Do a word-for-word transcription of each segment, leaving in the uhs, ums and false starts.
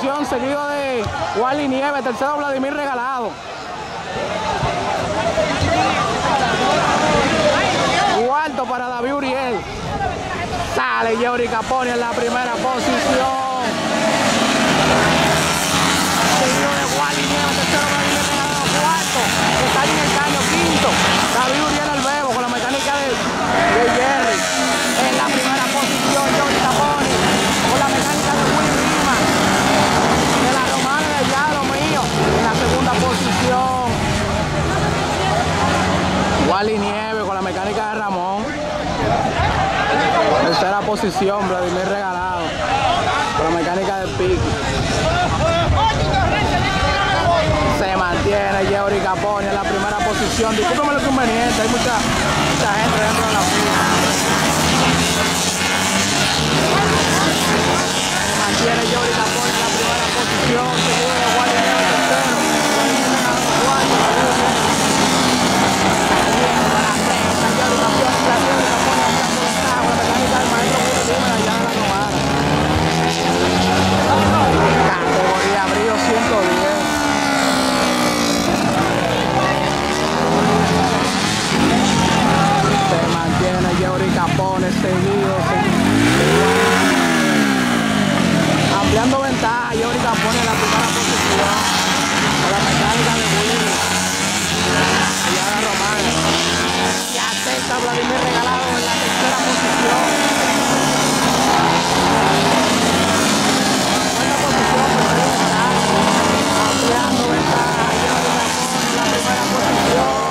posición, seguido de Wally Nieves, tercero Vladimir Regalado. Cuarto para David Uriel. Sale Yeuri Caponi en la primera posición. Seguido de Wally Nieves, tercero Vladimir Regalado. Cuarto, está en el caño. Quinto, David Uriel el Bebo con la mecánica de, de Jerry. En la primera posición, Yeuri Caponi con la mecánica de Willy Lima. De la Romana de Yalo mío. En la segunda posición, Wally Nieves con la mecánica de Ramón. Tercera posición, Vladimir Regalado con la mecánica de Piqui. Se mantiene Yeuri Caponi en la primera posición. Discúlpeme lo inconveniente, hay mucha, mucha gente dentro de la fila. Se mantiene Yeuri Caponi en la primera posición, seguido de Wally Nieves tercero. Cuarto, Yeuri Caponi, Yeuri Caponi haciendo ventaja con la mecánica del maestro Willy Lima de allá de la Romana. Categoría Brío ciento diez. Se mantiene Yeuri Caponi seguido, seguido. Ampliando ventaja, Yeuri Caponi en la primera posición. Con la mecánica de Willy allá de la Romana. Y atenta Vladimir Regalado en la tercera posición. Buena posición, pero ampliando ventaja, Yeuri Caponi en la primera posición.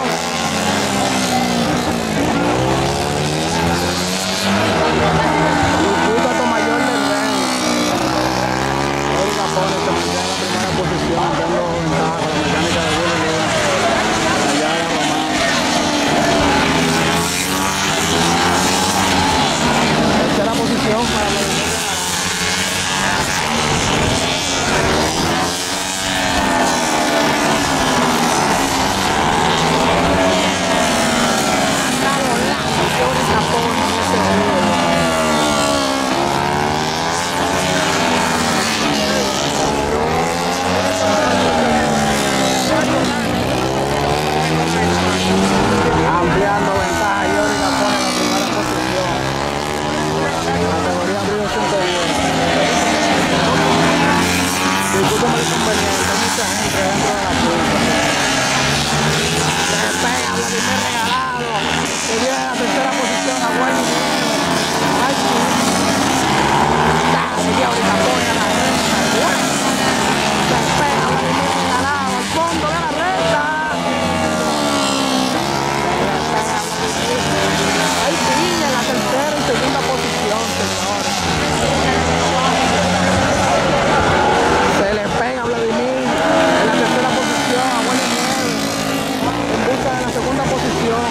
Disputa con mayor del rey. Yeuri Caponi se mantiene en la primera posición, dando ventaja con la mecánica de Willy Lima allá de la Romana. Tercera posición para la Yeuri Caponi en ese video. Ampliando ventaja, Yeuri Caponi en la primera posición. Categoría Brío ciento diez. Discúlpeme el inconveniente, hay mucha gente dentro de la pista. Se pega Vladimir Regalado, que viene en la tercera posición a Wally Nieves. Ay, sí. Dale, Yeuri Caponi a la recta. Se pega Vladimir Regalado al fondo de la recta. Hay piña en la tercera y segunda posición, señores. Se le pega a Vladimir en la tercera posición a Wally Nieves en busca de la segunda posición.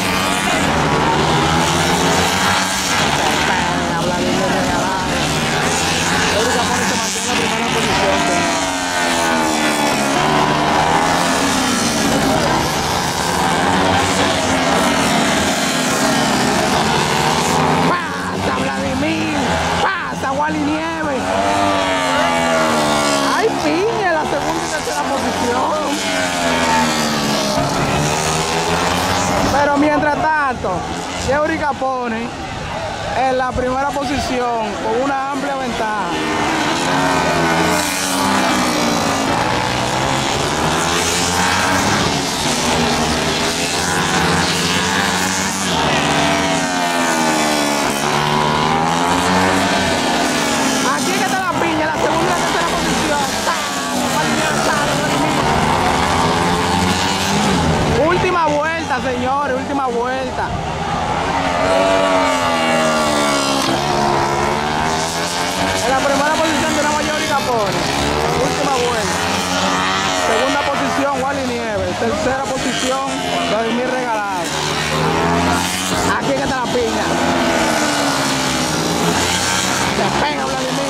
Se pega a Vladimir Regalado. Yeuri Caponi se mantiene en la primera posición, señor. Pasa Vladimir, pasa Wally Nieves. Hay piña en la segunda y tercera posición. Pero mientras tanto, Yeuri Caponi en la primera posición con una amplia ventaja. Aquí es que está la piña, la segunda y la tercera posición. Última vuelta, señores, última vuelta. En la primera posición tenemos a Yeuri Caponi. Última vuelta. Segunda posición, Wally Nieves. Tercera posición, Vladimir Regalado. Aquí es que está la piña. Se pega Vladimir